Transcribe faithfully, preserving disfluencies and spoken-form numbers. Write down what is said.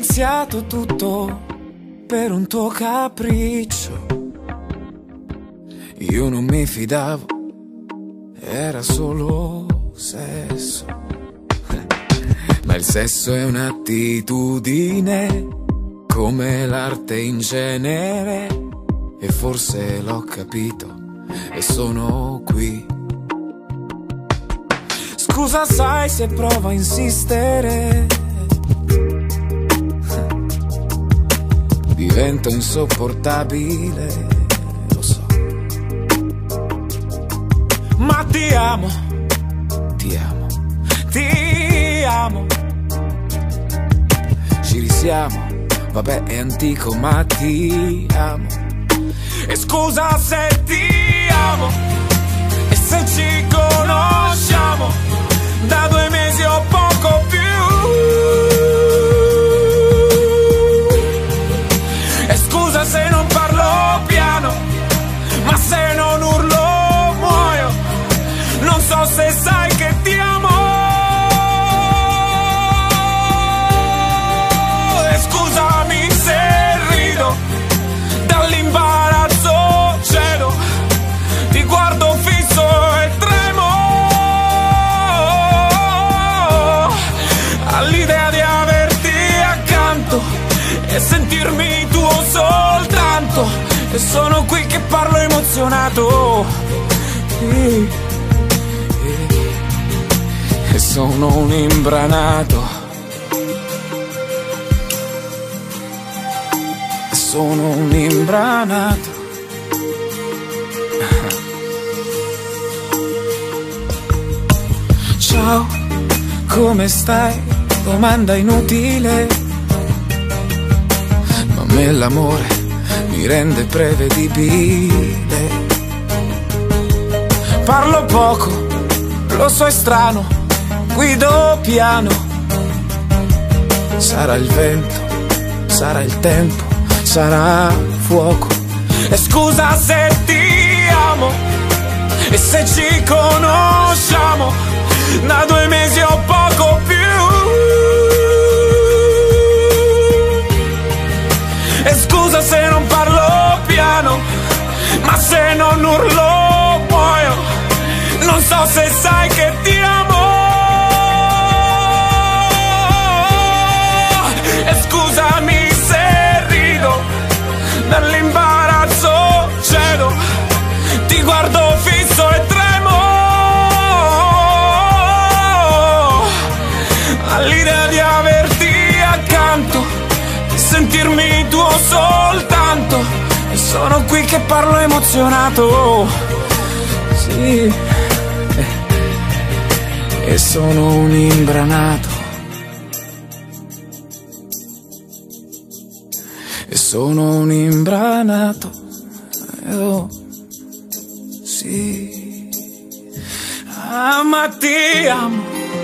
iniziato tutto per un tuo capriccio. Io non mi fidavo, era solo sesso. Ma il sesso è un'attitudine, come l'arte in genere. E forse l'ho capito e sono qui. Scusa, sai se provo a insistere, divento insopportabile, lo so. Ma ti amo, ti amo, ti amo. Ci risiamo, vabbè è antico ma ti amo. E scusa se ti amo, e se ci conosciamo da due mesi o poco più. E scusa se non parlo piano, ma se non urlo muoio. Non so se sai che ti amo. E scusami se rido, dall'imbarazzo cedo, ti guardo fisso e tremo all'idea di averti accanto e sentirmi tuo soltanto. E sono qui che parlo emozionato, e, e sono un imbranato, e sono un imbranato. Ciao, come stai? Domanda inutile, ma a me l'amore mi rende prevedibile. Parlo poco, lo so è strano, guido piano. Sarà il vento, sarà il tempo, sarà fuoco. E scusa se ti amo, e se ci conosciamo da due mesi o poco più. E scusa se non parlo piano, ma se non urlo muoio. Non so se sai che ti amo. E scusami se rido, dall'imbarazzo cedo, ti guardo fisso e tremo all'idea di averti accanto e sentirmi tuo soltanto. E sono qui che parlo emozionato, sì, e sono un imbranato, e sono un imbranato, oh, sì. Ah, ma ti amo,